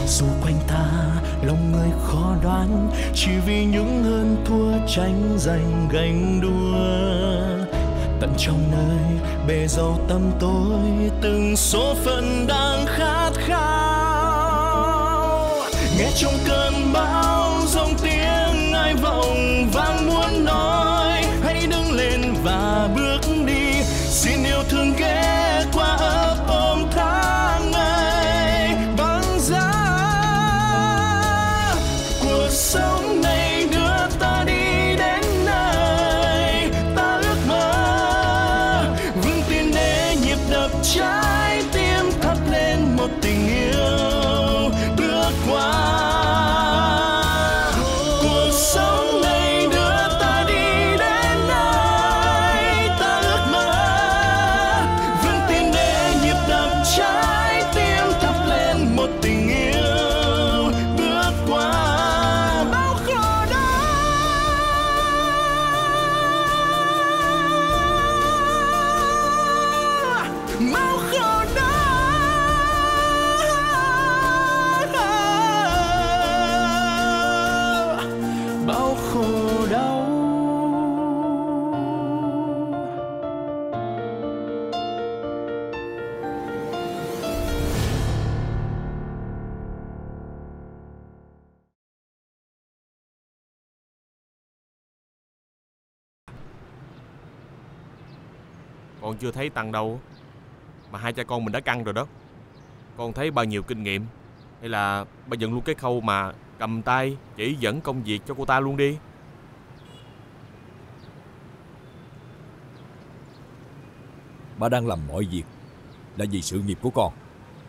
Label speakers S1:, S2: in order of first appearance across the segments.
S1: Dù quanh ta lòng người khó đoán, chỉ vì những hơn thua tranh giành ganh đua. Tận trong nơi bề dâu tăm tối, từng số phận đang khát khao. Nghe trong cơn bão dòng tiếng ai vọng vang muốn nói, hãy đứng lên và bước đi. Xin yêu thương ghé qua ấp ôm tháng ngày băng giá. Cuộc sống này đưa ta đi đến nơi ta ước mơ, vững tin để nhịp đập trái tim thắp lên một tình yêu bước qua. Cuộc sống này đưa ta đi đến nơi ta ước mơ, vững tin để nhịp đập trái tim thắp lên một tình yêu bước qua bao khổ đau. Bao khổ đau, bao khổ đau.
S2: Con chưa thấy Tăng đâu, mà hai cha con mình đã căng rồi đó. Con thấy bao nhiêu kinh nghiệm, hay là ba dựng luôn cái khâu mà cầm tay chỉ dẫn công việc cho cô ta luôn đi.
S3: Ba đang làm mọi việc là vì sự nghiệp của con.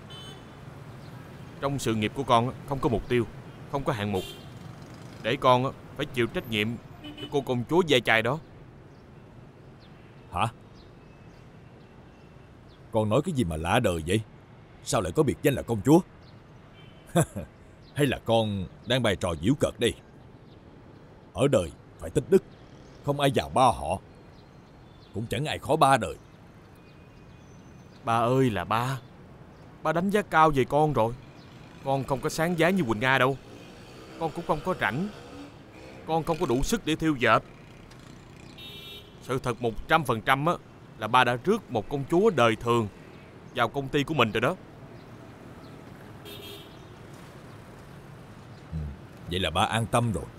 S2: Trong sự nghiệp của con không có mục tiêu, không có hạng mục, để con phải chịu trách nhiệm cho cô công chúa dê chai đó.
S3: Hả? Con nói cái gì mà lạ đời vậy? Sao lại có biệt danh là công chúa? Hay là con đang bày trò giễu cợt đây? Ở đời phải tích đức, không ai giàu ba họ, cũng chẳng ai khó ba đời.
S2: Ba ơi là ba, ba đánh giá cao về con rồi. Con không có sáng giá như Quỳnh Nga đâu. Con cũng không có rảnh. Con không có đủ sức để thiêu dệt. Sự thật 100% á là ba đã rước một công chúa đời thường vào công ty của mình rồi đó.
S3: Vậy là ba an tâm rồi.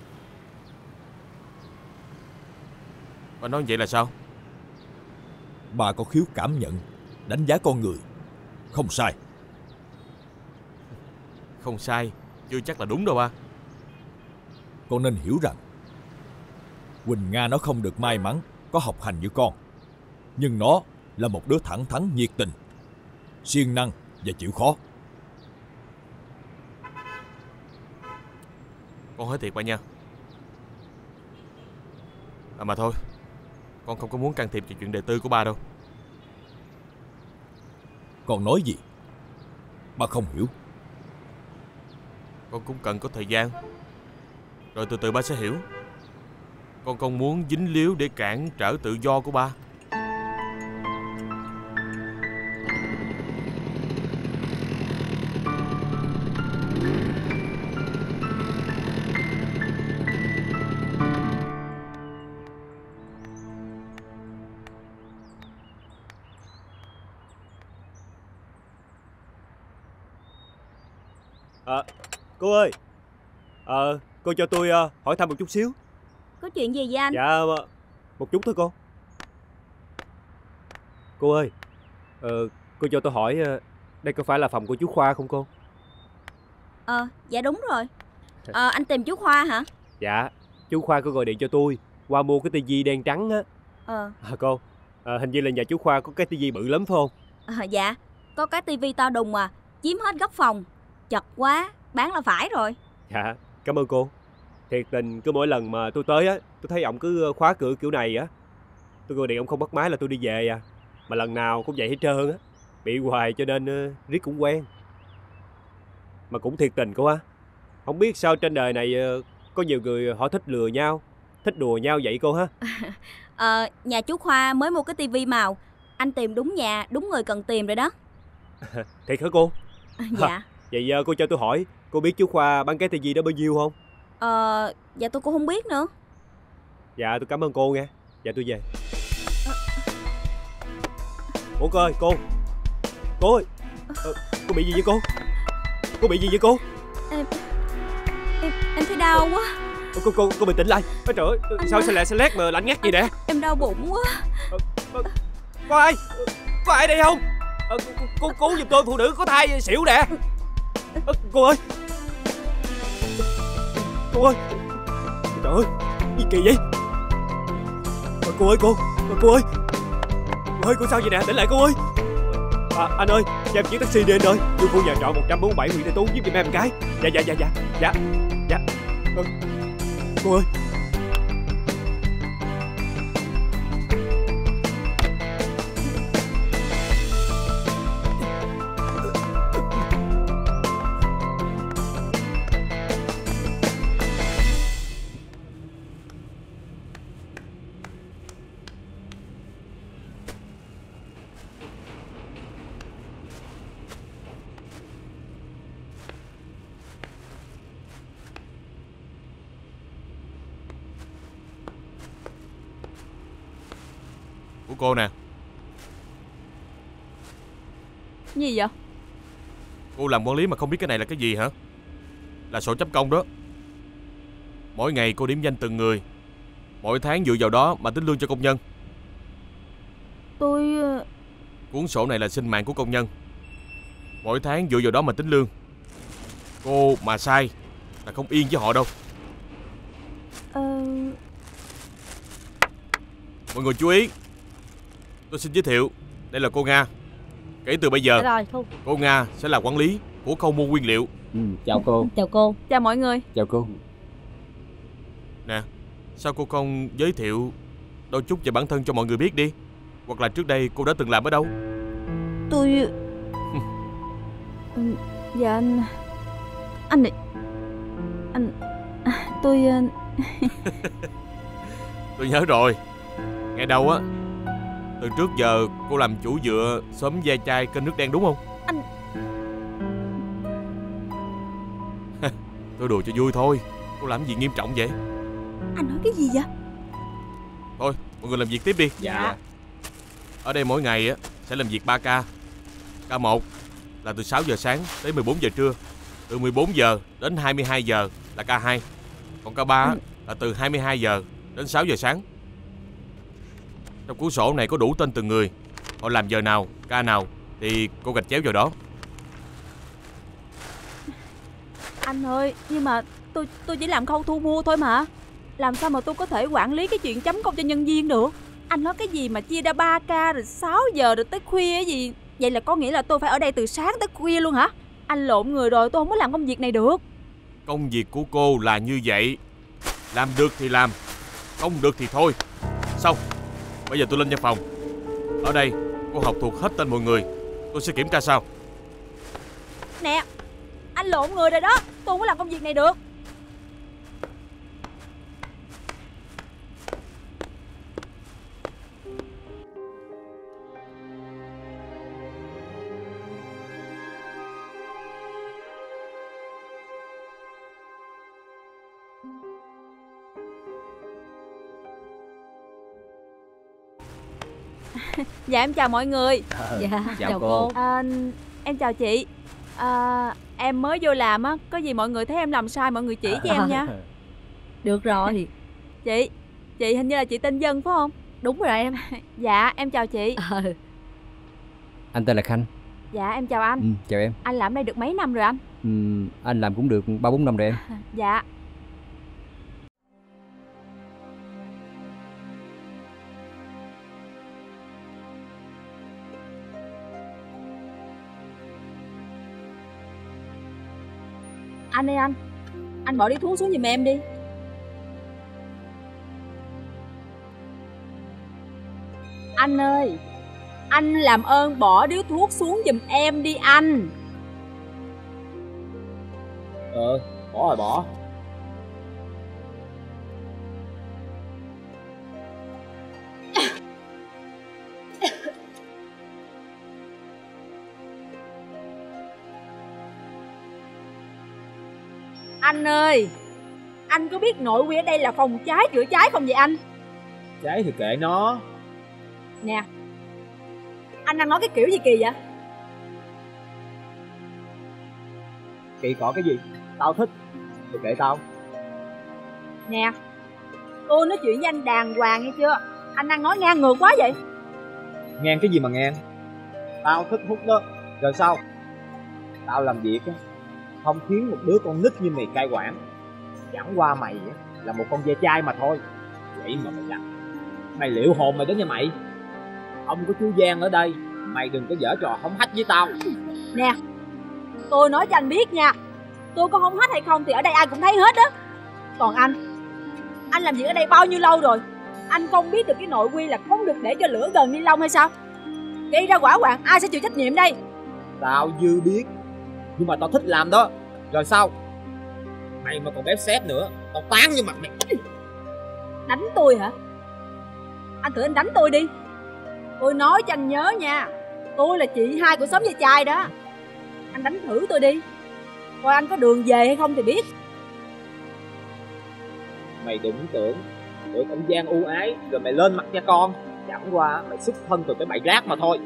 S2: Ba nói vậy là sao?
S3: Ba có khiếu cảm nhận, đánh giá con người. Không sai.
S2: Không sai, chưa chắc là đúng đâu ba.
S3: Con nên hiểu rằng Quỳnh Nga nó không được may mắn có học hành như con, nhưng nó là một đứa thẳng thắn nhiệt tình, siêng năng và chịu khó.
S2: Con hỏi thiệt ba nha. Mà thôi, con không có muốn can thiệp vào chuyện đời tư của ba đâu.
S3: Con nói gì? Ba không hiểu.
S2: Con cũng cần có thời gian, rồi từ từ ba sẽ hiểu. Con không muốn dính líu để cản trở tự do của ba.
S4: Cô ơi, cô cho tôi hỏi thăm một chút xíu.
S5: Có chuyện gì vậy anh?
S4: Dạ, một chút thôi cô. Cô ơi, cô cho tôi hỏi, đây có phải là phòng của chú Khoa không cô?
S5: Dạ đúng rồi. Anh tìm chú Khoa hả?
S4: Dạ, chú Khoa có gọi điện cho tôi qua mua cái tivi đen trắng á. Cô, hình như là nhà chú Khoa có cái tivi bự lắm phải không?
S5: Dạ, có cái tivi to đùng mà, chiếm hết góc phòng. Chật quá, bán là phải rồi.
S4: Dạ, cảm ơn cô. Thiệt tình cứ mỗi lần mà tôi tới á, tôi thấy ổng cứ khóa cửa kiểu này á. Tôi gọi điện ổng không bắt máy là tôi đi về à. Mà lần nào cũng vậy hết trơn á. Bị hoài cho nên riết cũng quen. Mà cũng thiệt tình cô á. Không biết sao trên đời này có nhiều người họ thích lừa nhau, thích đùa nhau vậy cô ha.
S5: Nhà chú Khoa mới mua cái tivi màu. Anh tìm đúng nhà, đúng người cần tìm rồi đó.
S4: Thiệt hả cô?
S5: Dạ.
S4: Vậy cô cho tôi hỏi, Cô biết chú Khoa bán cái tivi đó bao nhiêu không?
S5: Dạ tôi cũng không biết nữa.
S4: Dạ tôi cảm ơn cô nha. Dạ tôi về. Ủa cô ơi, cô ơi, cô bị gì vậy cô? Cô bị gì vậy cô?
S5: Em thấy đau quá.
S4: Cô bình tĩnh lại. Ôi trời ơi, sao xe lét mà lạnh ngắt vậy nè?
S5: Em đau bụng quá.
S4: Có ai đây không? Cô cứu giùm tôi, phụ nữ có thai xỉu nè. Cô ơi, trời ơi, gì kỳ vậy? Cô ơi, cô sao vậy nè? Tỉnh lại cô ơi. Anh ơi, cho em chuyến taxi đi anh ơi. Vô khu nhà trọ 147 Nguyễn Thị Tú giúp giùm em cái. Dạ. Cô ơi.
S2: Của cô nè.
S5: Gì vậy?
S2: Cô làm quản lý mà không biết cái này là cái gì hả? Là sổ chấm công đó. Mỗi ngày cô điểm danh từng người, mỗi tháng dựa vào đó mà tính lương cho công nhân. Cuốn sổ này là sinh mạng của công nhân, mỗi tháng dựa vào đó mà tính lương. Cô mà sai là không yên với họ đâu. Mọi người chú ý, tôi xin giới thiệu, đây là cô Nga. Kể từ bây giờ
S5: Rồi, thôi.
S2: cô Nga sẽ là quản lý của khâu mua nguyên liệu.
S6: Chào cô.
S5: Chào cô. Chào mọi người.
S6: Chào cô.
S2: Nè, sao cô không giới thiệu đôi chút về bản thân cho mọi người biết đi? Hoặc là trước đây cô đã từng làm ở đâu?
S5: Tôi... Dạ anh này... Tôi...
S2: Tôi nhớ rồi. Nghe đâu á, từ trước giờ cô làm chủ dựa xóm ve chai kênh nước đen đúng không?
S5: Anh...
S2: Tôi đùa cho vui thôi. Cô làm gì nghiêm trọng vậy?
S5: Anh nói cái gì vậy?
S2: Thôi, mọi người làm việc tiếp đi.
S5: Dạ.
S2: Ở đây mỗi ngày á sẽ làm việc 3 ca. Ca 1 là từ 6 giờ sáng tới 14 giờ trưa. Từ 14 giờ đến 22 giờ là ca 2. Còn ca 3 là từ 22 giờ đến 6 giờ sáng. Trong cuốn sổ này có đủ tên từng người, họ làm giờ nào, ca nào thì cô gạch chéo vào đó.
S5: Anh ơi, nhưng mà tôi chỉ làm khâu thu mua thôi mà. Làm sao mà tôi có thể quản lý cái chuyện chấm công cho nhân viên được? Anh nói cái gì mà chia ra 3 ca rồi 6 giờ rồi tới khuya cái gì? Vậy là có nghĩa là tôi phải ở đây từ sáng tới khuya luôn hả? Anh lộn người rồi, tôi không có làm công việc này được.
S2: Công việc của cô là như vậy. Làm được thì làm, không được thì thôi. Xong, bây giờ tôi lên văn phòng. Ở đây cô học thuộc hết tên mọi người. Tôi sẽ kiểm tra sau.
S5: Nè, anh lộn người rồi đó. Tôi không có làm công việc này được. Dạ em chào mọi người. Dạ
S6: Chào cô.
S5: Em chào chị. Em mới vô làm á, có gì mọi người thấy em làm sai mọi người chỉ cho em nha.
S7: Được rồi.
S5: Chị hình như là chị tên Dân phải không?
S7: Đúng rồi em.
S5: Dạ em chào chị.
S6: Anh tên là Khanh.
S5: Dạ em chào anh.
S6: Chào em.
S5: Anh làm đây được mấy năm rồi anh?
S6: Anh làm cũng được 3-4 năm rồi em.
S5: Dạ. Anh ơi anh bỏ điếu thuốc xuống giùm em đi. Anh ơi, anh làm ơn bỏ điếu thuốc xuống giùm em đi anh.
S6: Bỏ rồi bỏ.
S5: Anh ơi, anh có biết nội quy ở đây là phòng cháy chữa cháy không vậy anh?
S6: Cháy thì kệ nó.
S5: Nè, anh đang nói cái kiểu gì kỳ vậy?
S6: Kỳ cọ cái gì? Tao thích thì kệ tao.
S5: Nè, tôi nói chuyện với anh đàng hoàng nghe chưa? Anh đang nói ngang ngược quá vậy.
S6: Ngang cái gì mà ngang? Tao thích hút đó. Rồi sao? Tao làm việc á, không khiến một đứa con nít như mày cai quản. Chẳng qua mày là một con ve chai mà thôi. Vậy mà mày làm. Mày liệu hồn mày đến nha mày. Không có chú Giang ở đây, mày đừng có giở trò hống hách với tao.
S5: Nè, tôi nói cho anh biết nha, tôi có hống hách hay không thì ở đây ai cũng thấy hết á. Còn anh làm việc ở đây bao nhiêu lâu rồi? Anh không biết được cái nội quy là không được để cho lửa gần ni lông hay sao? Gây ra hỏa hoạn ai sẽ chịu trách nhiệm đây?
S6: Tao dư biết, nhưng mà tao thích làm đó. Rồi sao? Mày mà còn bếp xếp nữa, tao tán như mặt mày.
S5: Đánh tôi hả? Anh thử anh đánh tôi đi. Tôi nói cho anh nhớ nha, tôi là chị hai của xóm ve chai đó. Anh đánh thử tôi đi, coi anh có đường về hay không thì biết.
S6: Mày đừng tưởng được ông Giang ưu ái rồi mày lên mặt nha con. Chẳng qua mày xuất thân từ cái bãi rác mà thôi.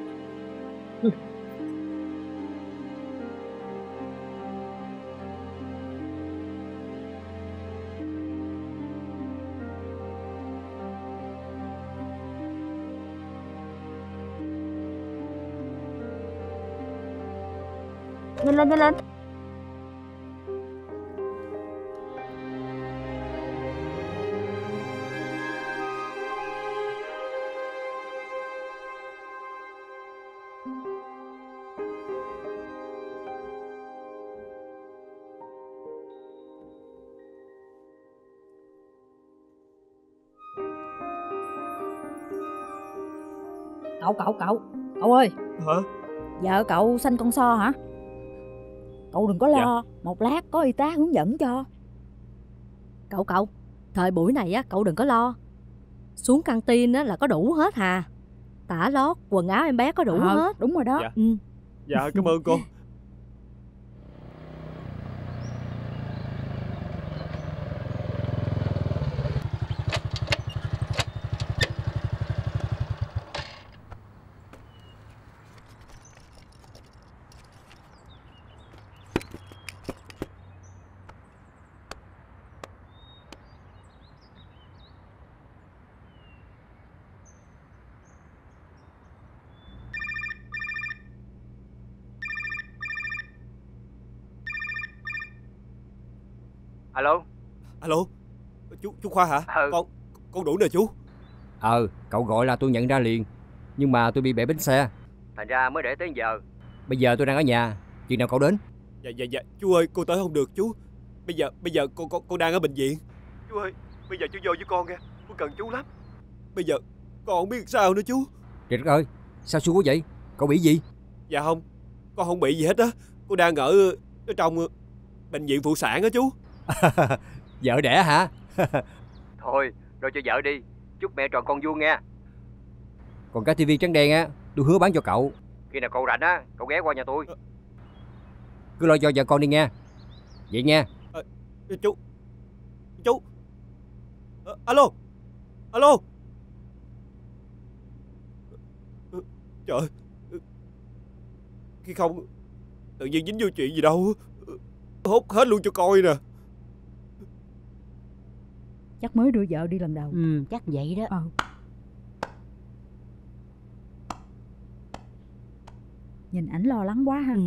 S5: Nhanh lên, nhanh lên.
S7: Cậu ơi,
S4: Hả?
S7: vợ cậu sanh con so hả? Cậu đừng có lo, một lát có y tá hướng dẫn cho. Cậu, thời buổi này á, cậu đừng có lo. Xuống căng tin á là có đủ hết hà. Tả lót, quần áo em bé có đủ hết. Đúng rồi đó.
S4: Dạ. Dạ, cảm ơn cô. Alo, chú Khoa hả? Con đủ nè chú.
S6: Cậu gọi là tôi nhận ra liền. Nhưng mà tôi bị bể bánh xe, thành ra mới để tới giờ. Bây giờ tôi đang ở nhà. Chừng nào cậu đến?
S4: Dạ, chú ơi, cô tới không được chú. Bây giờ con đang ở bệnh viện. Chú ơi, bây giờ chú vô với con nha. Con cần chú lắm. Bây giờ con không biết sao nữa chú.
S6: Trời đất ơi, sao xui quá vậy? Cậu bị gì?
S4: Dạ không, con không bị gì hết á. Con đang ở trong bệnh viện phụ sản á chú.
S6: Vợ đẻ hả? Thôi, rồi cho vợ đi. Chúc mẹ tròn con vuông nha. Còn cái tivi trắng đen á, tôi hứa bán cho cậu. Khi nào cậu rảnh á, cậu ghé qua nhà tôi. Cứ lo cho vợ con đi nha. Vậy nha.
S4: Chú alo. Trời, khi không tự nhiên dính vô chuyện gì đâu, hốt hết luôn cho coi nè.
S7: Chắc mới đưa vợ đi lần đầu.
S5: Chắc vậy đó.
S7: Nhìn ảnh lo lắng quá ha.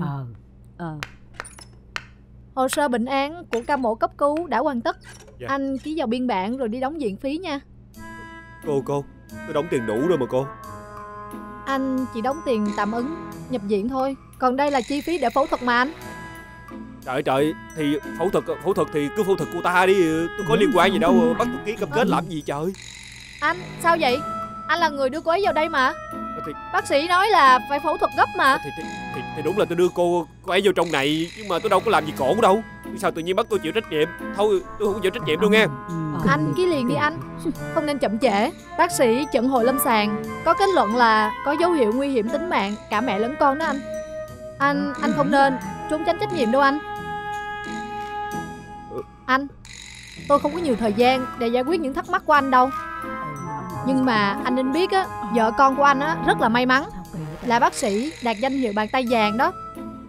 S8: Hồ sơ bệnh án của ca mổ cấp cứu đã hoàn tất.
S4: Dạ.
S8: Anh ký vào biên bản rồi đi đóng viện phí nha.
S4: Cô tôi đóng tiền đủ rồi mà cô.
S8: Anh chỉ đóng tiền tạm ứng nhập viện thôi. Còn đây là chi phí để phẫu thuật mà anh.
S4: Trời, thì phẫu thuật thì cứ phẫu thuật cô ta đi. Tôi có liên quan gì đâu, bắt tôi ký cam kết làm gì trời.
S8: Anh, sao vậy? Anh là người đưa cô ấy vào đây mà.
S4: Thì
S8: bác sĩ nói là phải phẫu thuật gấp mà.
S4: Thì đúng là tôi đưa cô ấy vô trong này, nhưng mà tôi đâu có làm gì cổ đâu. Sao tự nhiên bắt tôi chịu trách nhiệm? Thôi tôi không chịu trách nhiệm đâu nghe.
S8: Anh ký liền đi anh, không nên chậm trễ. Bác sĩ chẩn hội lâm sàng có kết luận là có dấu hiệu nguy hiểm tính mạng cả mẹ lẫn con đó anh. Anh không nên trốn tránh trách nhiệm đâu anh. Anh, tôi không có nhiều thời gian để giải quyết những thắc mắc của anh đâu. Nhưng mà anh nên biết á, vợ con của anh á rất là may mắn, là bác sĩ đạt danh hiệu bàn tay vàng đó.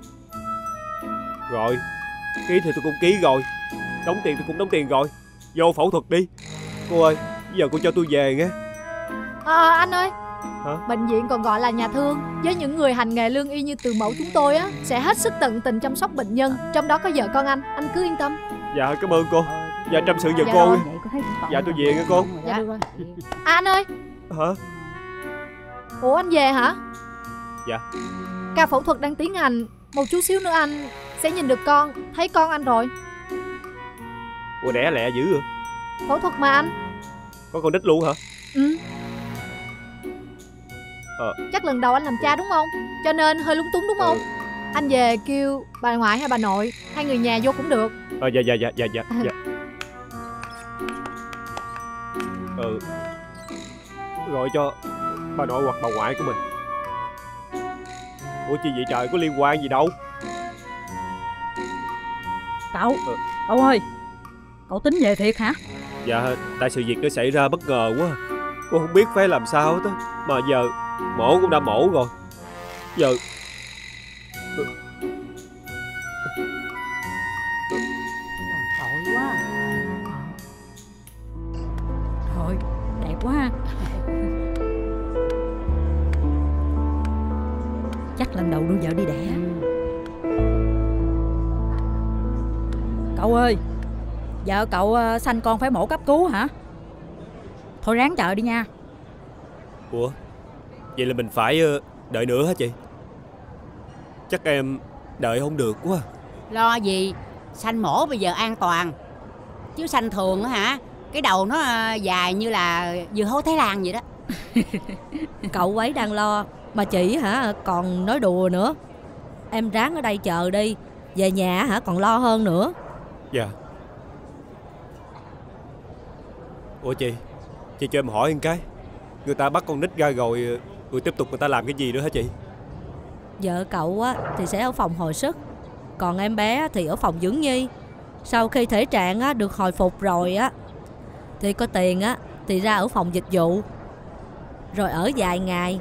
S4: Rồi, ký thì tôi cũng ký rồi, đóng tiền tôi cũng đóng tiền rồi. Vô phẫu thuật đi. Cô ơi, giờ cô cho tôi về nghe.
S8: Anh ơi. Hả? Bệnh viện còn gọi là nhà thương. Với những người hành nghề lương y như từ mẫu chúng tôi á, sẽ hết sức tận tình chăm sóc bệnh nhân, trong đó có vợ con anh cứ yên tâm.
S4: Dạ cảm ơn cô. Dạ trăm sự nhờ cô. Dạ tôi về nghe cô.
S8: Dạ được rồi. Anh ơi.
S4: Hả?
S8: Ủa anh về hả?
S4: Dạ.
S8: Ca phẫu thuật đang tiến hành, một chút xíu nữa anh sẽ nhìn được con, thấy con anh rồi.
S4: Ủa đẻ lẹ dữ rồi.
S8: Phẫu thuật mà anh.
S4: Có con nít luôn hả?
S8: Ừ. Chắc lần đầu anh làm cha đúng không? Cho nên hơi lúng túng đúng không? Anh về kêu bà ngoại hay bà nội, hai người nhà vô cũng được.
S4: Dạ. Gọi cho bà nội hoặc bà ngoại của mình. Ủa chi vậy trời, có liên quan gì đâu.
S7: Cậu ơi, cậu tính về thiệt hả?
S4: Dạ, tại sự việc nó xảy ra bất ngờ quá. Cô không biết phải làm sao hết á. Mà giờ mổ cũng đã mổ rồi. Giờ
S7: Tội quá. Thôi, đẹp quá. Chắc lần đầu đưa vợ đi đẻ. Cậu ơi, vợ cậu sanh con phải mổ cấp cứu hả? Thôi ráng chờ đi nha.
S4: Ủa, vậy là mình phải đợi nữa hả chị? Chắc em đợi không được quá.
S9: Lo gì, sanh mổ bây giờ an toàn. Chứ sanh thường á hả, cái đầu nó dài như là dưa hấu Thái Lan vậy đó.
S7: Cậu ấy đang lo mà chị hả còn nói đùa nữa. Em ráng ở đây chờ đi, về nhà hả còn lo hơn nữa.
S4: Dạ. Ủa chị cho em hỏi một cái. Người ta bắt con nít ra rồi tiếp tục người ta làm cái gì nữa hả chị?
S7: Vợ cậu á thì sẽ ở phòng hồi sức, còn em bé thì ở phòng dưỡng nhi. Sau khi thể trạng á được hồi phục rồi á thì có tiền á thì ra ở phòng dịch vụ, rồi ở vài ngày.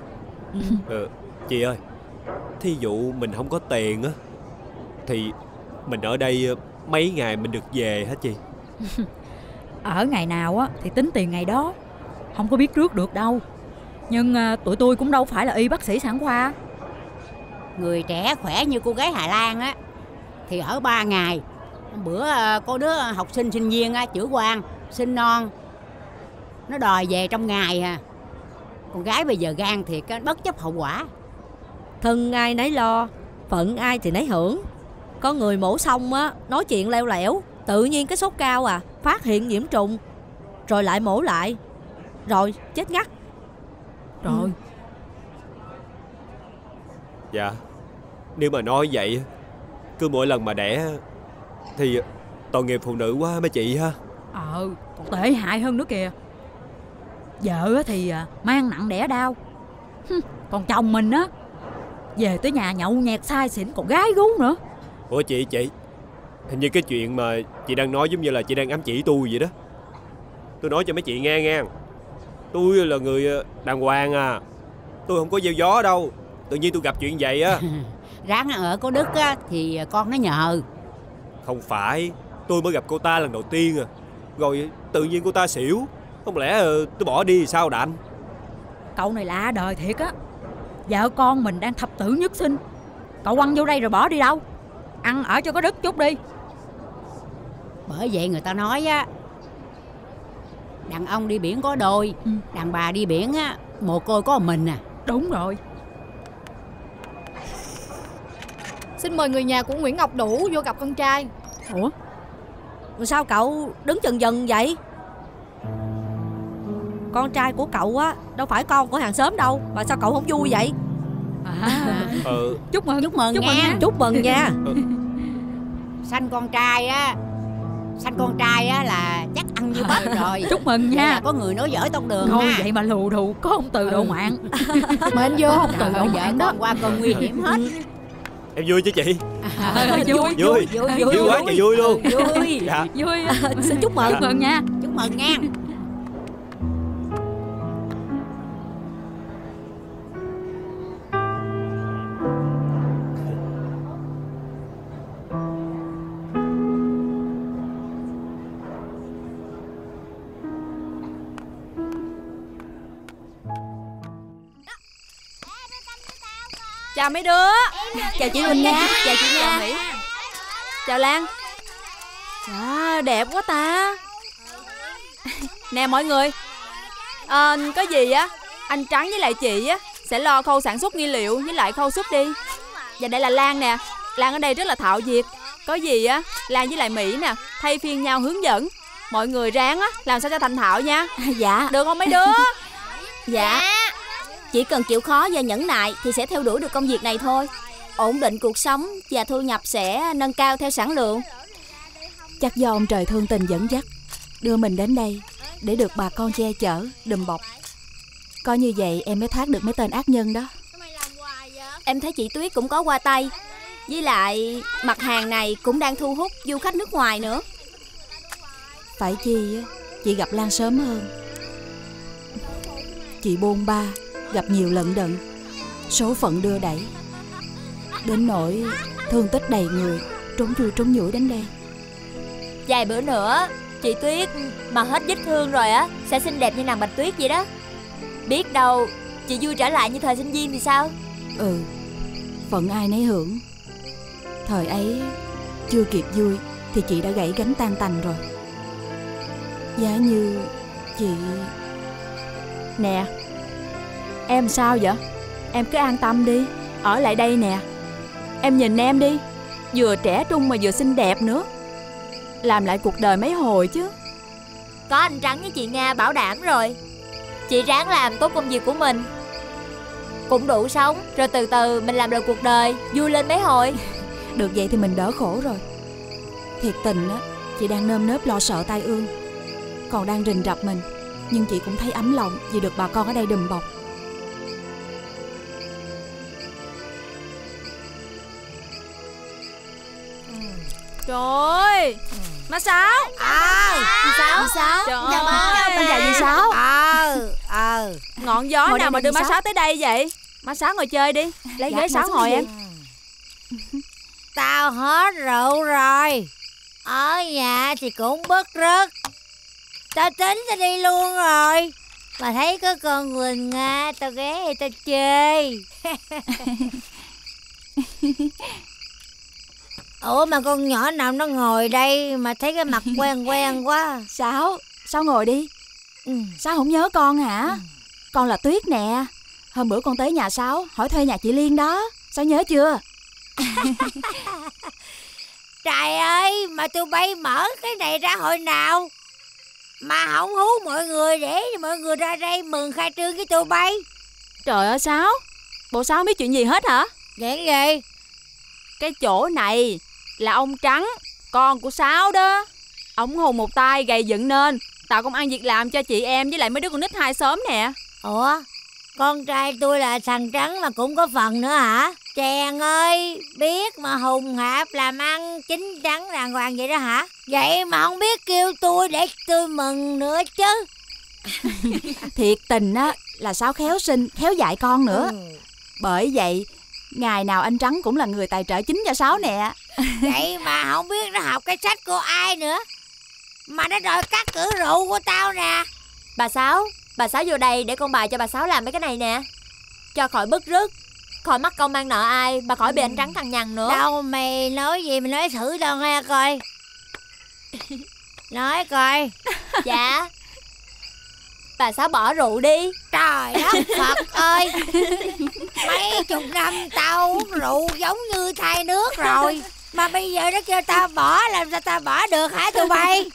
S4: Chị ơi, thí dụ mình không có tiền á thì mình ở đây mấy ngày mình được về hả chị?
S10: Ở ngày nào á thì tính tiền ngày đó, không có biết trước được đâu. Nhưng tụi tôi cũng đâu phải là y bác sĩ sản khoa.
S9: Người trẻ khỏe như cô gái Hà Lan á thì ở 3 ngày. Hôm bữa có đứa học sinh sinh viên á, chữa quan sinh non, nó đòi về trong ngày à. Con gái bây giờ gan thiệt á, bất chấp hậu quả.
S7: Thân ai nấy lo, phận ai thì nấy hưởng. Có người mổ xong á nói chuyện leo lẻo, tự nhiên cái sốt cao à, phát hiện nhiễm trùng, rồi lại mổ lại, rồi chết ngắt.
S10: Rồi.
S4: Dạ, nếu mà nói vậy, cứ mỗi lần mà đẻ thì tội nghiệp phụ nữ quá mấy chị ha.
S10: Còn tệ hại hơn nữa kìa. Vợ thì mang nặng đẻ đau, còn chồng mình á về tới nhà nhậu nhẹt say xỉn còn gái gú nữa.
S4: Ủa chị, hình như cái chuyện mà chị đang nói giống như là chị đang ám chỉ tôi vậy đó. Tôi nói cho mấy chị nghe nha, tôi là người đàng hoàng à, tôi không có gieo gió đâu. Tự nhiên tôi gặp chuyện vậy á.
S9: Ráng ở có Đức á thì con nó nhờ.
S4: Không phải, tôi mới gặp cô ta lần đầu tiên à, rồi tự nhiên cô ta xỉu. Không lẽ tôi bỏ đi thì sao đành?
S10: Cậu này lạ đời thiệt á. Vợ con mình đang thập tử nhất sinh, cậu quăng vô đây rồi bỏ đi đâu? Ăn ở cho có Đức chút đi.
S9: Bởi vậy người ta nói á, đàn ông đi biển có đôi, đàn bà đi biển á mồ côi có một mình à.
S10: Đúng rồi.
S8: Xin mời người nhà của Nguyễn Ngọc Đủ vô gặp con trai.
S7: Ủa, sao cậu đứng chần chừ vậy? Con trai của cậu á đâu phải con của hàng xóm đâu, mà sao cậu không vui vậy?
S10: Chúc mừng
S9: nha.
S7: Chúc mừng nha.
S9: Sanh con trai á là chắc ăn như bắp rồi.
S10: Chúc mừng nha.
S9: Có người nói giỏi tông đường.
S10: Thôi
S9: ha.
S10: vậy mà lù đù có ông Từ độ mạng.
S8: Mời anh vô.
S10: Ông Từ độ
S9: vợ
S10: mạng đó.
S9: con qua còn nguy hiểm hết.
S4: Em vui chứ chị?
S10: Vui
S4: quá trời vui luôn.
S9: Vui.
S4: Dạ.
S10: Vui.
S7: Xin chúc mừng.
S10: Chúc mừng nha.
S9: Chúc mừng nha.
S5: Chào mấy đứa.
S7: Chào chị Huỳnh nha.
S5: Chào chị Nga. Mỹ. Chào Lan. À, đẹp quá ta. Nè mọi người, có gì á, anh Trắng với lại chị á sẽ lo khâu sản xuất nguyên liệu với lại khâu súp đi. Và đây là Lan nè. Lan ở đây rất là thạo việc. Có gì á, Lan với lại Mỹ nè thay phiên nhau hướng dẫn. Mọi người ráng á làm sao cho thành thạo nha.
S7: Dạ.
S5: Được không mấy đứa?
S7: Dạ. Chỉ cần chịu khó và nhẫn nại thì sẽ theo đuổi được công việc này thôi. Ổn định cuộc sống và thu nhập sẽ nâng cao theo sản lượng. Chắc do ông trời thương tình dẫn dắt, đưa mình đến đây để được bà con che chở, đùm bọc. Có như vậy em mới thoát được mấy tên ác nhân đó. Em thấy chị Tuyết cũng có qua tay. Với lại mặt hàng này cũng đang thu hút du khách nước ngoài nữa. Phải chi chị gặp Lan sớm hơn. Chị bôn ba, gặp nhiều lận đận, số phận đưa đẩy, đến nỗi thương tích đầy người, trốn chui trốn nhủi đến đây.
S11: Vài bữa nữa chị Tuyết mà hết vết thương rồi á sẽ xinh đẹp như nàng Bạch Tuyết vậy đó. Biết đâu chị vui trở lại như thời sinh viên thì sao?
S7: Ừ, phận ai nấy hưởng. Thời ấy chưa kịp vui thì chị đã gãy gánh tan tành rồi. Giá như chị...
S5: Nè, em sao vậy? Em cứ an tâm đi, ở lại đây nè. Em nhìn em đi, vừa trẻ trung mà vừa xinh đẹp nữa. Làm lại cuộc đời mấy hồi chứ.
S11: Có anh Trắng với chị Nga bảo đảm rồi. Chị ráng làm tốt công việc của mình, cũng đủ sống. Rồi từ từ mình làm được cuộc đời vui lên mấy hồi.
S7: Được vậy thì mình đỡ khổ rồi. Thiệt tình á, chị đang nơm nớp lo sợ tai ương, còn đang rình rập mình. Nhưng chị cũng thấy ấm lòng vì được bà con ở đây đùm bọc.
S5: Trời ơi, má Sáu.
S11: Dì Sáu.
S5: Trời
S7: Chào má.
S5: ơi,
S7: Con chào dì Sáu.
S5: Ngọn gió
S7: Ngồi
S5: nào
S7: đây
S5: mà
S7: nè
S5: đưa
S7: dì
S5: má
S7: Sáu.
S5: Sáu tới đây vậy? Má Sáu ngồi chơi đi. Lấy
S7: Dạ,
S5: ghế Sáu ngồi em.
S9: Tao hết rượu rồi. Ở nhà thì cũng bứt rứt. Tao tính tao đi luôn rồi. Mà thấy có con Quỳnh Nga, tao ghé thì tao chơi. Ủa mà con nhỏ nào nó ngồi đây mà thấy cái mặt quen quen quá.
S7: Sáu ngồi đi. Sáu không nhớ con hả? Con là Tuyết nè. Hôm bữa con tới nhà Sáu hỏi thuê nhà chị Liên đó. Sáu nhớ chưa?
S9: Trời ơi, mà tụi bay mở cái này ra hồi nào mà không hú mọi người để mọi người ra đây mừng khai trương với tụi bay?
S5: Trời ơi Sáu, bộ Sáu không biết chuyện gì hết hả?
S9: Chuyện gì?
S5: Cái chỗ này là ông Trắng, con của Sáu đó. Ông hùng một tay gầy dựng nên, tạo công ăn việc làm cho chị em với lại mấy đứa con nít hai xóm nè.
S9: Ủa, con trai tôi là thằng Trắng mà cũng có phần nữa hả? Chàng ơi, biết mà hùng hạp làm ăn chín chắn đàng hoàng vậy đó hả? Vậy mà không biết kêu tôi để tôi mừng nữa chứ.
S7: Thiệt tình á là Sáu khéo sinh, khéo dạy con nữa. Bởi vậy ngày nào anh Trắng cũng là người tài trợ chính cho Sáu nè.
S9: Vậy mà không biết nó học cái sách của ai nữa mà nó đòi cắt cửa rượu của tao nè.
S11: Bà Sáu vô đây để con bà cho bà Sáu làm mấy cái này nè, cho khỏi bứt rứt, khỏi mắc công mang nợ ai, bà khỏi bị anh Trắng cằn nhằn nữa.
S9: Đâu mày nói gì mày nói thử tao nghe coi. Nói coi.
S11: Dạ, bà Sáu bỏ rượu đi.
S9: Trời đất Phật ơi, mấy chục năm tao uống rượu giống như thay nước rồi, mà bây giờ nó kêu tao bỏ, làm sao tao bỏ được hả tụi bay?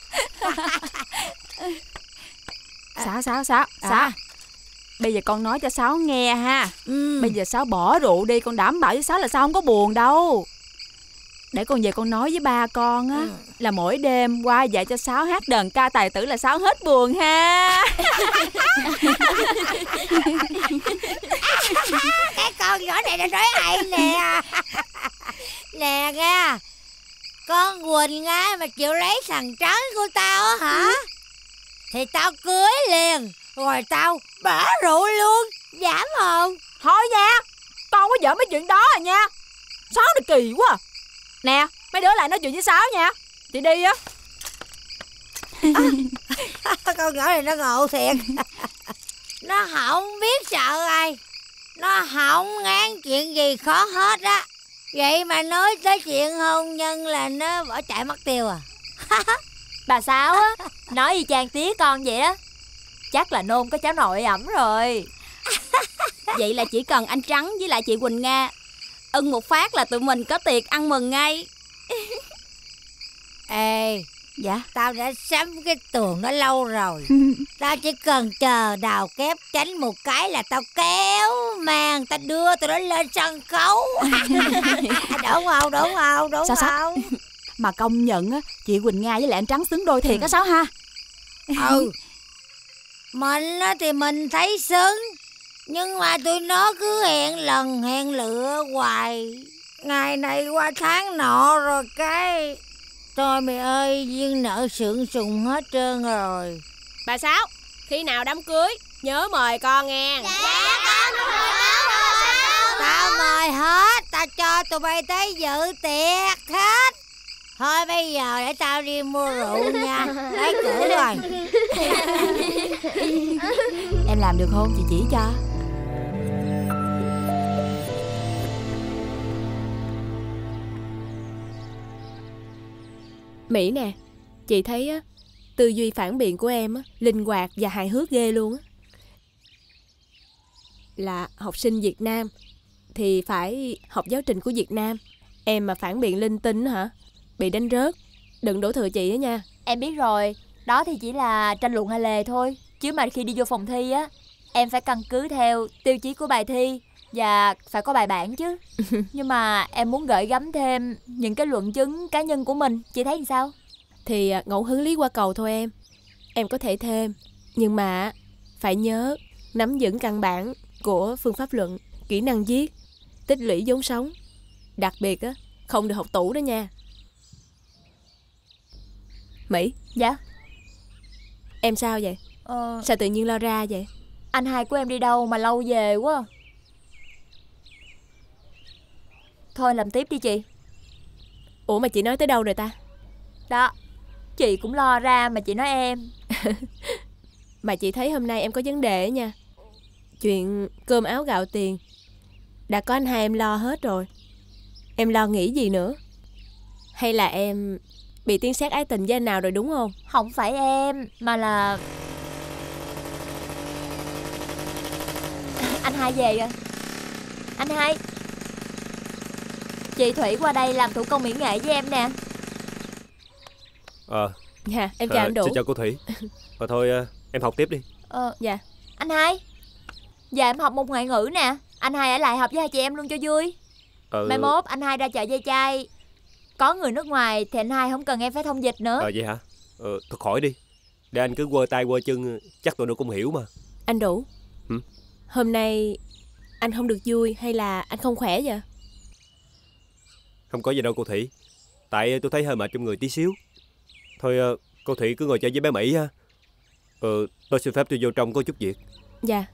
S5: Sáu. Bây giờ con nói cho Sáu nghe ha. Bây giờ Sáu bỏ rượu đi, con đảm bảo với Sáu là Sáu không có buồn đâu. Để con về con nói với ba con á, là mỗi đêm qua dạy cho Sáu hát đờn ca tài tử là Sáu hết buồn ha.
S9: Cái con nhỏ này nó nói hay nè.
S12: nè nha. Con Quỳnh Nga mà chịu lấy thằng Trắng của tao á hả? Thì tao cưới liền, rồi tao bả rượu luôn. Dám không?
S5: Thôi nha, con có giỡn mấy chuyện đó à nha. Sáu này kỳ quá à. Nè, mấy đứa lại nói chuyện với Sáu nha. Chị đi á.
S12: Con nhỏ này nó ngộ thiệt. Nó không biết sợ ai, nó không ngán chuyện gì khó hết á. Vậy mà nói tới chuyện hôn nhân là nó bỏ chạy mất tiêu à.
S11: Bà Sáu á, nói y chang tía con vậy á. Chắc là nôn có cháu nội ẩm rồi.
S5: Vậy là chỉ cần anh Trắng với lại chị Quỳnh Nga ưng một phát là tụi mình có tiệc ăn mừng ngay.
S12: Ê,
S5: dạ,
S12: tao đã sắm cái tường đó lâu rồi. Tao chỉ cần chờ đào kép tránh một cái là tao kéo màn, tao đưa tụi nó lên sân khấu. Đúng không? Đúng không? Đúng
S5: Sao?
S12: không?
S5: Mà công nhận á, chị Quỳnh Nga với lại anh Trắng xứng đôi thiệt á Sáu ha.
S12: Mình á thì mình thấy xứng, nhưng mà tụi nó cứ hẹn lần hẹn lựa hoài. Ngày này qua tháng nọ rồi cái thôi mày ơi, duyên nợ sượng sùng hết trơn rồi.
S5: Bà Sáu, khi nào đám cưới nhớ mời con nghe.
S12: Tao mời hết, tao cho tụi bay tới dự tiệc hết. Thôi bây giờ để tao đi mua rượu nha. Lấy cửa rồi.
S5: Em làm được không, chị chỉ cho. Mỹ nè, chị thấy á, tư duy phản biện của em á, linh hoạt và hài hước ghê luôn á. Là học sinh Việt Nam thì phải học giáo trình của Việt Nam. Em mà phản biện linh tinh hả, bị đánh rớt. Đừng đổ thừa chị á nha.
S11: Em biết rồi, đó thì chỉ là tranh luận hai lề thôi. Chứ mà khi đi vô phòng thi á, em phải căn cứ theo tiêu chí của bài thi và phải có bài bản chứ. Nhưng mà em muốn gửi gắm thêm những cái luận chứng cá nhân của mình. Chị thấy làm sao?
S5: Thì ngẫu hứng lý qua cầu thôi em. Em có thể thêm, nhưng mà phải nhớ nắm vững căn bản của phương pháp luận, kỹ năng viết, tích lũy vốn sống. Đặc biệt á, không được học tủ đó nha. Mỹ.
S11: Dạ.
S5: Em sao vậy? Sao tự nhiên lo ra vậy?
S11: Anh hai của em đi đâu mà lâu về quá. Thôi làm tiếp đi chị.
S5: Ủa mà chị nói tới đâu rồi ta?
S11: Đó, chị cũng lo ra mà chị nói em.
S5: Mà chị thấy hôm nay em có vấn đề nha. Chuyện cơm áo gạo tiền đã có anh hai em lo hết rồi. Em lo nghĩ gì nữa? Hay là em bị tiếng sét ái tình với anh nào rồi đúng không?
S11: Không phải em, mà là anh hai về rồi. Anh hai, chị Thủy qua đây làm thủ công mỹ nghệ với em nè.
S5: Dạ, em chào anh Đủ.
S4: Xin chào cô Thủy. Thôi em học tiếp đi.
S5: Dạ.
S11: Anh hai, giờ em học một ngoại ngữ nè. Anh hai ở lại học với hai chị em luôn cho vui. Mai mốt anh hai ra chợ ve chai, có người nước ngoài thì anh hai không cần em phải thông dịch nữa.
S4: Vậy hả? Thôi khỏi đi. Để anh cứ quơ tay quơ chân, chắc tụi nó cũng hiểu mà.
S5: Anh Đủ, hôm nay anh không được vui hay là anh không khỏe vậy?
S4: Không có gì đâu cô Thủy. Tại tôi thấy hơi mệt trong người tí xíu. Thôi cô Thủy cứ ngồi chơi với bé Mỹ ha. Tôi xin phép tôi vô trong có chút việc.
S5: Dạ.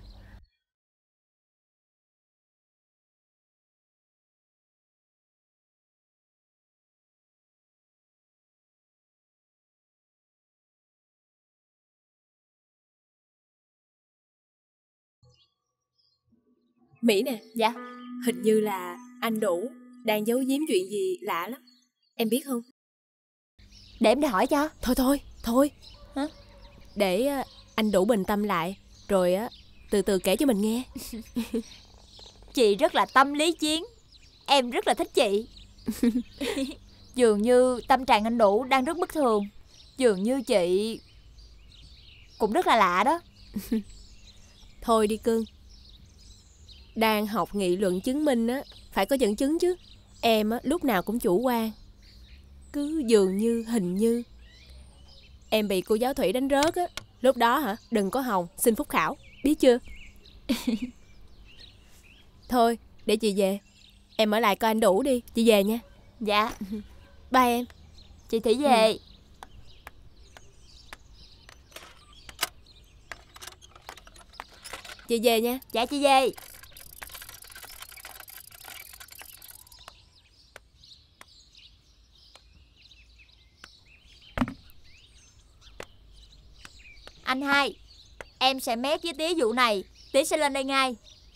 S5: Mỹ nè.
S11: Dạ.
S5: Hình như là anh Đủ đang giấu giếm chuyện gì lạ lắm. Em biết không?
S11: Để em đi hỏi cho.
S5: Thôi.
S11: Hả?
S5: Để anh Đủ bình tâm lại, rồi từ từ kể cho mình nghe.
S11: Chị rất là tâm lý chiến. Em rất là thích chị. Dường như tâm trạng anh Đủ đang rất bất thường. Dường như chị cũng rất là lạ đó.
S5: Thôi đi cưng. Đang học nghị luận chứng minh á, phải có dẫn chứng chứ. Em á, lúc nào cũng chủ quan. Cứ dường như, hình như. Em bị cô giáo Thủy đánh rớt á. Lúc đó hả, đừng có hòng, xin phúc khảo, biết chưa? Thôi, để chị về. Em ở lại coi anh Đủ đi, chị về nha.
S11: Dạ. Bye em. Chị Thủy về. Chị về nha. Dạ chị về. Anh hai, em sẽ mét với Tía vụ này. Tía sẽ lên đây ngay.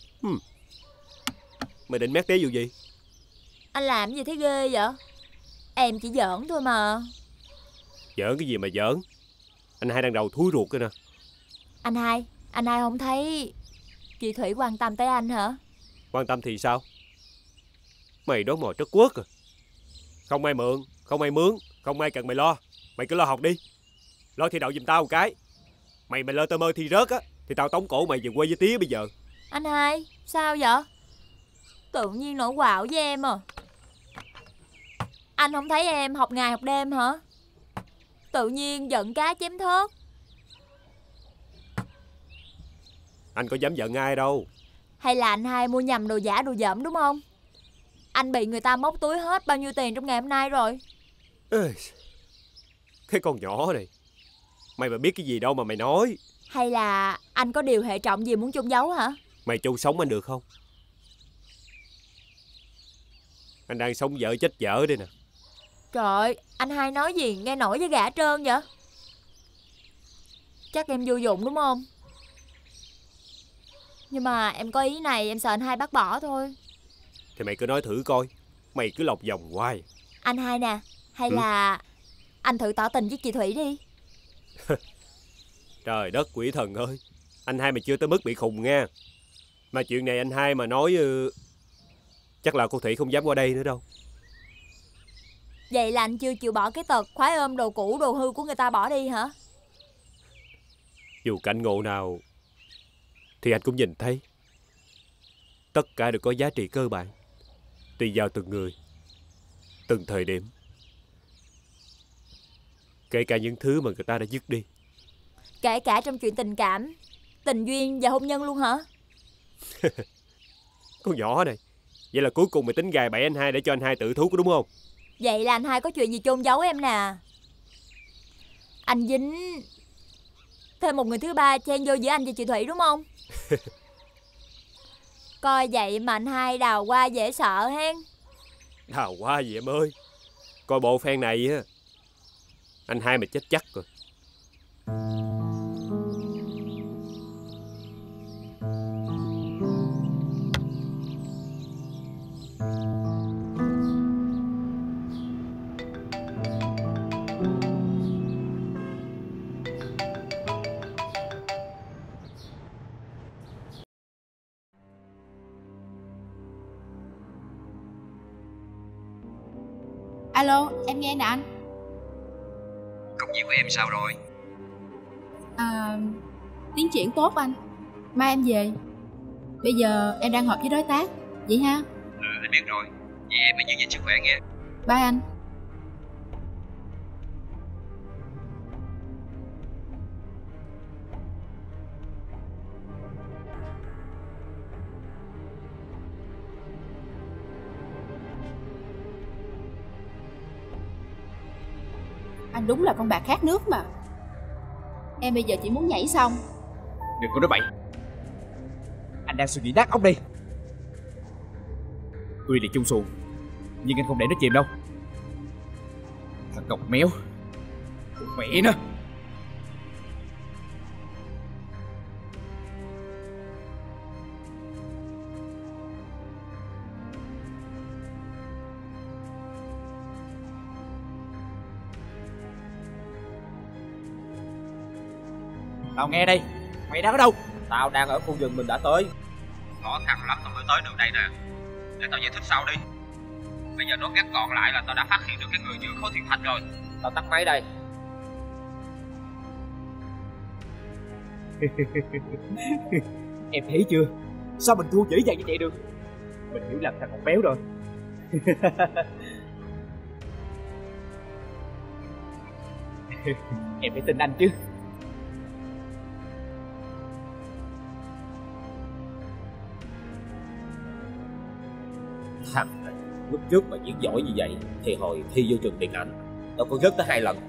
S4: Mày định mét Tía vụ gì?
S11: Anh làm gì thế ghê vậy? Em chỉ giỡn thôi mà.
S4: Giỡn cái gì mà giỡn? Anh hai đang đầu thúi ruột cơ nè.
S11: Anh hai không thấy chị Thủy quan tâm tới anh hả?
S4: Quan tâm thì sao? Mày đó mò trất quất à. Không ai mượn, không ai mướn, không ai cần mày lo. Mày cứ lo học đi. Lo thi đậu giùm tao một cái. Mày lơ tơ mơ thi rớt á thì tao tống cổ mày về quê với Tía bây giờ.
S11: Anh hai, sao vậy? Tự nhiên nổi quạo với em à. Anh không thấy em học ngày học đêm hả? Tự nhiên giận cá chém thớt.
S4: Anh có dám giận ai đâu.
S11: Hay là anh hai mua nhầm đồ giả đồ dởm đúng không? Anh bị người ta móc túi hết bao nhiêu tiền trong ngày hôm nay rồi.
S4: Ê, cái con nhỏ này, mày mà biết cái gì đâu mà mày nói.
S11: Hay là anh có điều hệ trọng gì muốn chôn giấu hả?
S4: Mày chôn sống anh được không? Anh đang sống vợ chết vợ đây nè.
S11: Trời, anh hai nói gì nghe nổi với gã trơn vậy? Chắc em vô dụng đúng không? Nhưng mà em có ý này, em sợ anh hai bác bỏ thôi.
S4: Thì mày cứ nói thử coi. Mày cứ lọc vòng hoài.
S11: Anh hai nè, hay là anh thử tỏ tình với chị Thủy đi.
S4: Trời đất quỷ thần ơi, anh hai mày chưa tới mức bị khùng nha. Mà chuyện này anh hai mà nói chắc là cô Thủy không dám qua đây nữa đâu.
S11: Vậy là anh chưa chịu bỏ cái tật khoái ôm đồ cũ đồ hư của người ta bỏ đi hả?
S4: Dù cảnh ngộ nào thì anh cũng nhìn thấy tất cả đều có giá trị cơ bản, tùy vào từng người, từng thời điểm, kể cả những thứ mà người ta đã dứt đi.
S11: Kể cả trong chuyện tình cảm, tình duyên và hôn nhân luôn hả?
S4: Con nhỏ này, vậy là cuối cùng mày tính gài bẫy anh hai để cho anh hai tự thú có đúng không?
S11: Vậy là anh hai có chuyện gì chôn giấu em nè. Anh dính thêm một người thứ ba chen vô giữa anh và chị Thủy đúng không? Coi vậy mà anh hai đào hoa dễ sợ hen.
S4: Đào hoa gì em ơi. Coi bộ phen này á, anh hai mày chết chắc rồi.
S13: Alo, em nghe nè anh.
S14: Công việc của em sao rồi?
S13: Tiến triển tốt anh. Mai em về. Bây giờ em đang họp với đối tác. Vậy ha?
S14: Anh biết rồi. Vậy em hãy giữ gìn sức khỏe nghe.
S13: Bye anh. Anh đúng là con bạc khát nước mà. Em bây giờ chỉ muốn nhảy xong.
S6: Đừng có nói bậy. Anh đang suy nghĩ đắt óc đi. Tuy là chung xuồng, nhưng anh không để nó chìm đâu. Thằng cọc méo, con mẹ nó. Tao nghe đây, mày đang ở đâu? Tao đang ở khu rừng mình đã tới.
S14: Khó khăn lắm tao mới tới được đây nè. Để tao giải thích sau đi. Bây giờ nốt ngắn gọn lại là tao đã phát hiện được cái người giữa khối thiên thạch rồi.
S6: Tao tắt máy đây. Em thấy chưa? Sao mình thua dễ dàng như vậy được? Mình hiểu lầm thằng con béo rồi. Em phải tin anh chứ. Thằng
S14: Lúc trước mà diễn giỏi như vậy thì hồi thi vô trường điện ảnh tao có rớt tới 2 lần.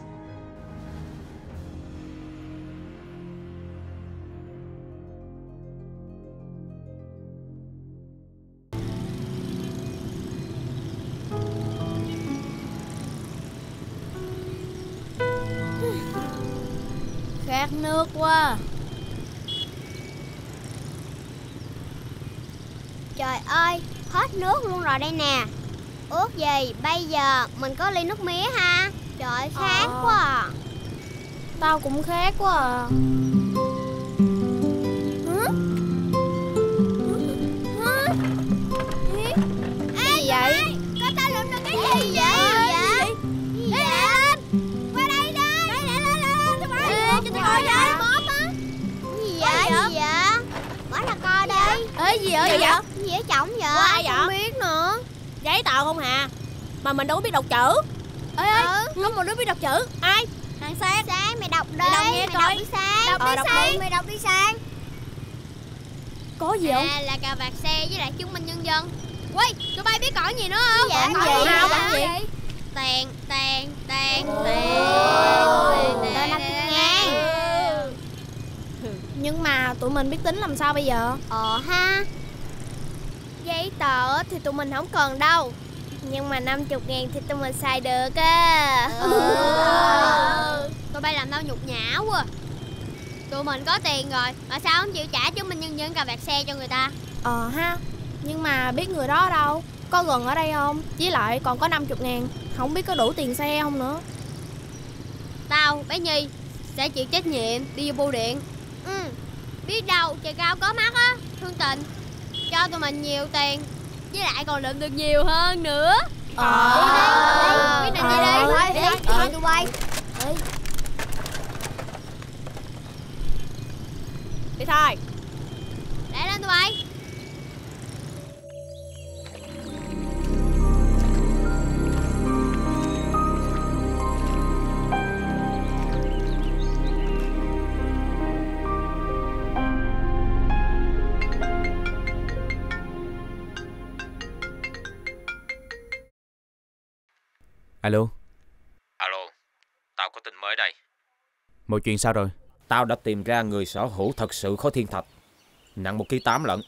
S13: Khát nước quá.
S15: Trời ơi, hết nước luôn rồi đây nè. Ước gì bây giờ mình có ly nước mía ha. Trời ơi, khát quá à.
S13: Tao cũng khát quá à.
S15: Ê, vậy? Có tao lượm được cái gì vậy? Gì vậy? Qua đây đây. Lên. Cho tao coi đây. Móp á. Gì vậy? Bỏ là coi đi.
S13: Ê, gì vậy?
S15: Gì ở trọng vậy?
S13: Có ai vậy?
S15: Không biết nữa.
S13: Giấy tờ không hà? Mà mình đâu có biết đọc chữ. Ê, có một đứa biết đọc chữ. Ai? Thằng Sang.
S15: Sáng mày đọc đi.
S13: Mày đọc nghe coi.
S15: Đọc đi Sang. Mày đọc đi Sang.
S13: Có gì không?
S15: Là cà vạt xe với lại chứng minh nhân dân. Quay, tụi bay biết cõi gì nữa không?
S13: Dạ,
S15: Cõi
S13: gì?
S15: Cõi gì? Tàn.
S13: Nhưng mà tụi mình biết tính làm sao bây giờ?
S15: Ha. Giấy tờ thì tụi mình không cần đâu. Nhưng mà 50.000 thì tụi mình xài được á. Tụi bay làm tao nhục nhã quá. Tụi mình có tiền rồi mà sao không chịu trả chứng minh nhân dân cà vạt xe cho người ta?
S13: Ha. Nhưng mà biết người đó ở đâu? Có gần ở đây không? Với lại còn có 50.000. Không biết có đủ tiền xe không nữa.
S15: Tao, bé Nhi sẽ chịu trách nhiệm đi vô bưu điện. Biết đâu trời cao có mắt á. Thương Tình cho tụi mình nhiều tiền, với lại còn lượm được nhiều hơn nữa. Đi đi. Quyết định đi. Đi tụi bay.
S13: Đi thôi.
S15: Để lên tụi bay.
S16: Alo.
S14: Alo, tao có tin mới đây.
S16: Mọi chuyện sao rồi?
S14: Tao đã tìm ra người sở hữu thật sự khối thiên thạch, nặng 1,8 kg lận.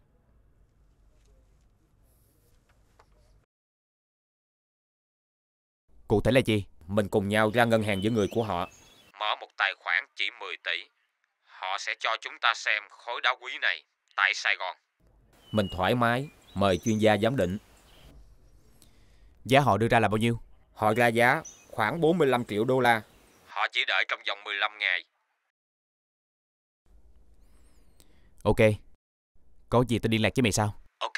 S16: Cụ thể là gì?
S14: Mình cùng nhau ra ngân hàng với người của họ, mở một tài khoản chỉ 10 tỷ. Họ sẽ cho chúng ta xem khối đá quý này tại Sài Gòn. Mình thoải mái mời chuyên gia giám định.
S16: Giá họ đưa ra là bao nhiêu?
S14: Họ ra giá khoảng 45 triệu đô la. Họ chỉ đợi trong vòng 15 ngày.
S16: Ok. Có gì tao liên lạc với mày sau.
S14: Ok.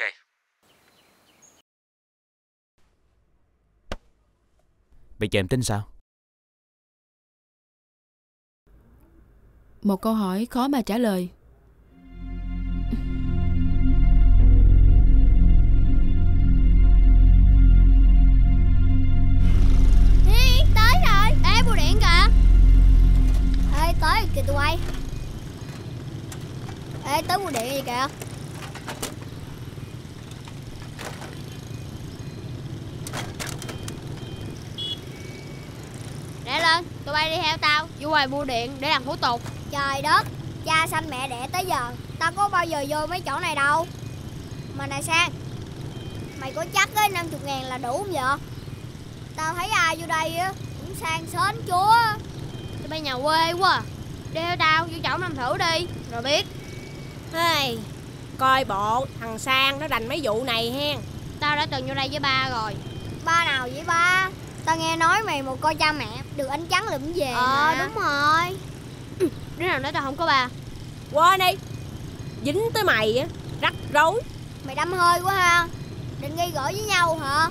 S16: Bây giờ em tính sao?
S13: Một câu hỏi khó mà trả lời.
S15: Tới rồi. Ê, bưu điện kìa. Ê, tới kìa tụi bay. Ê, tới bưu điện gì kìa. Để lên, tụi bay đi theo tao vô ngoài bưu điện để làm thủ tục. Trời đất, cha sanh mẹ đẻ tới giờ tao có bao giờ vô mấy chỗ này đâu. Mà này Sang, mày có chắc á 50.000 là đủ không vậy? Tao thấy ai vô đây á cũng sang sến chúa. Tụi bay nhà quê quá. Đi theo tao vô chỗ làm thử đi rồi biết.
S13: Hey, coi bộ thằng Sang nó rành mấy vụ này hen.
S15: Tao đã từng vô đây với ba rồi. Ba nào vậy ba? Tao nghe nói mày một coi cha mẹ được ánh trắng lụm về. Đúng rồi. Đứa nào nói tao không có ba?
S13: Quên đi. Dính tới mày á, rắc rối.
S15: Mày đâm hơi quá ha. Định gây gỡ với nhau hả?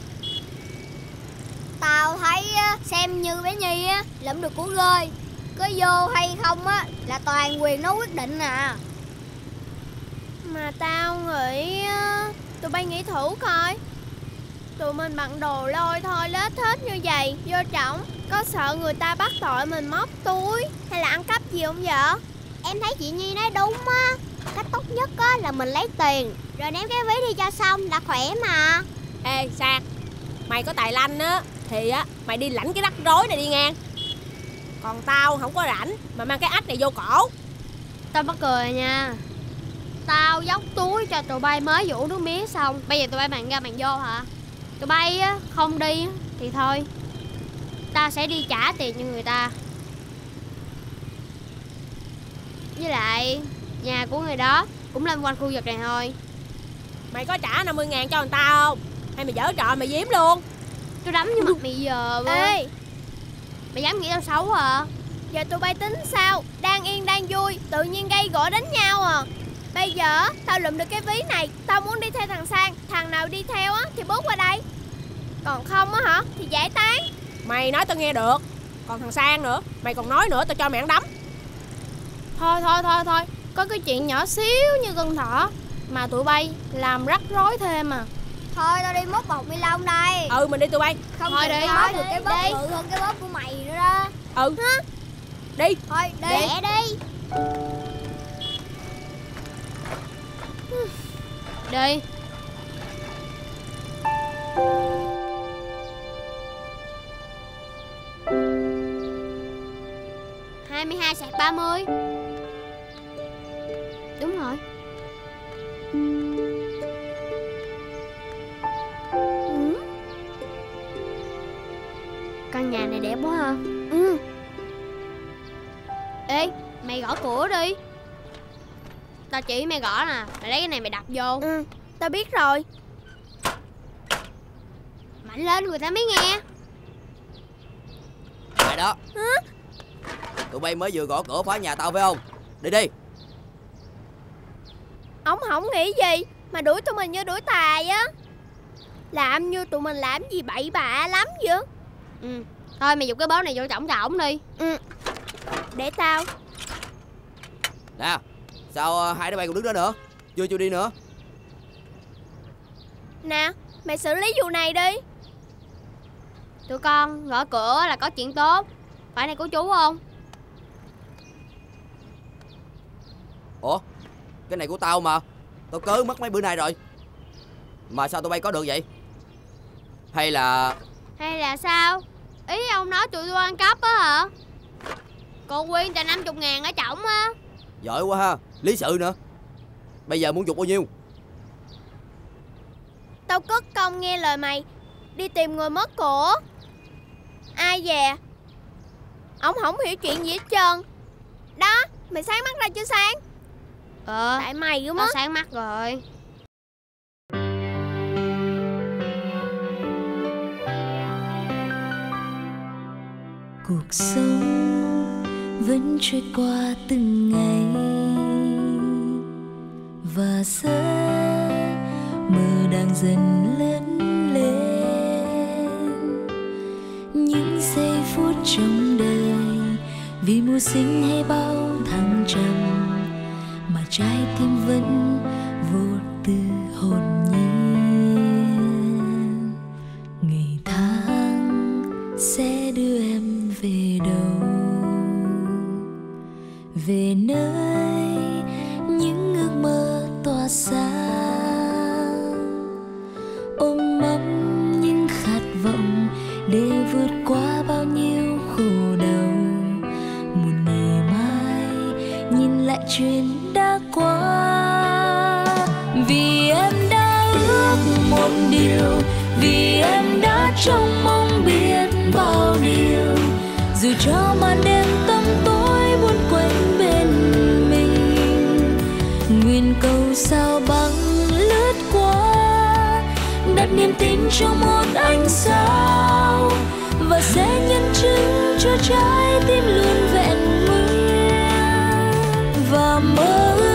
S15: Tao thấy xem như bé Nhi á lụm được của rơi, có vô hay không á là toàn quyền nó quyết định à. Mà tao nghĩ tụi bay nghĩ thử coi. Tụi mình bận đồ lôi thôi lết hết như vậy vô trỏng, có sợ người ta bắt tội mình móc túi hay là ăn cắp gì không vậy? Em thấy chị Nhi nói đúng á. Cách tốt nhất á là mình lấy tiền rồi ném cái ví đi cho xong là khỏe mà.
S13: Ê Sang, mày có tài lanh á thì á mày đi lãnh cái rắc rối này đi ngang. Còn tao không có rảnh mà mang cái ách này vô cổ.
S15: Tao mắc cười nha. Tao dốc túi cho tụi bay mới vũ nước mía xong, bây giờ tụi bay bàn ra bàn vô hả? Tụi bay á không đi á thì thôi, tao sẽ đi trả tiền cho người ta. Với lại nhà của người đó cũng loanh quanh khu vực này thôi.
S13: Mày có trả 50.000 cho người ta không? Hay mày giở trò mày giếm luôn?
S15: Tôi đấm vô mặt mày giờ. Ê, mày dám nghĩ tao xấu à?
S13: Giờ tụi bay tính sao? Đang yên đang vui, tự nhiên gây gỗ đánh nhau à? Bây giờ tao lụm được cái ví này, tao muốn đi theo thằng Sang. Thằng nào đi theo á thì bước qua đây, còn không á hả thì giải tán. Mày nói tao nghe được. Còn thằng Sang nữa, mày còn nói nữa tao cho mày ăn đấm.
S15: Thôi, có cái chuyện nhỏ xíu như con thỏ mà tụi bay làm rắc rối thêm à.
S13: Thôi tao đi múc bọc ni lông đây. Ừ mình đi tụi bay.
S15: Không thôi đi,
S13: móc được cái bóp bự hơn cái bóp của mày nữa đó. Ừ hả? Đi. Thôi đi. Lẹ đi.
S15: Đi. $22/30. Đúng rồi. Căn nhà này đẹp quá ha. Ê, mày gõ cửa đi. Tao chỉ mày gõ nè, mày lấy cái này mày đập vô.
S13: Tao biết rồi.
S15: Mạnh lên người ta mới nghe.
S17: Mày đó. Tụi bay mới vừa gõ cửa phá nhà tao phải không? Đi đi.
S13: Ổng không nghĩ gì mà đuổi tụi mình như đuổi tài á. Làm như tụi mình làm gì bậy bạ lắm vậy.
S15: Thôi mày giục cái bóp này vô chổng cho ổng đi.
S13: Để tao.
S17: Nè, sao hai đứa bay còn đứng đó nữa? Chưa đi nữa.
S13: Nè, mày xử lý vụ này đi.
S15: Tụi con gõ cửa là có chuyện tốt. Phải này của chú không?
S17: Ủa, cái này của tao mà. Tao cớ mất mấy bữa nay rồi. Mà sao tụi bay có được vậy? Hay là
S15: sao? Ý ông nói tụi tôi ăn cắp á hả? Cô Quyên cho 50.000 ở trỏng á.
S17: Giỏi quá ha, lý sự nữa. Bây giờ muốn giục bao nhiêu?
S13: Tao cất công nghe lời mày, đi tìm người mất của. Ai về? Ông không hiểu chuyện gì hết trơn. Đó, mày sáng mắt ra chưa Sang? Tại mày cứ mất.
S15: Tao sáng mắt rồi.
S1: Cuộc sống vẫn trôi qua từng ngày, và giấc mơ đang dần lớn lên. Những giây phút trong đời vì mùa sinh hay bao thăng trầm mà trái tim vẫn vô tư hồn nhiên. Ngày tháng sẽ đưa em về đâu, về nơi những ước mơ tỏa sáng, ôm ấp những khát vọng để vượt qua bao nhiêu khổ đau. Một ngày mai nhìn lại chuyện đã qua, vì em đã ước một điều, vì em đã trông mong biết bao điều. Dù cho màn đêm tăm tối buồn quanh bên mình, nguyện cầu sao băng lướt qua, đặt niềm tin trong một ánh sao, và sẽ nhân chứng cho trái tim luôn vẹn nguyên và mơ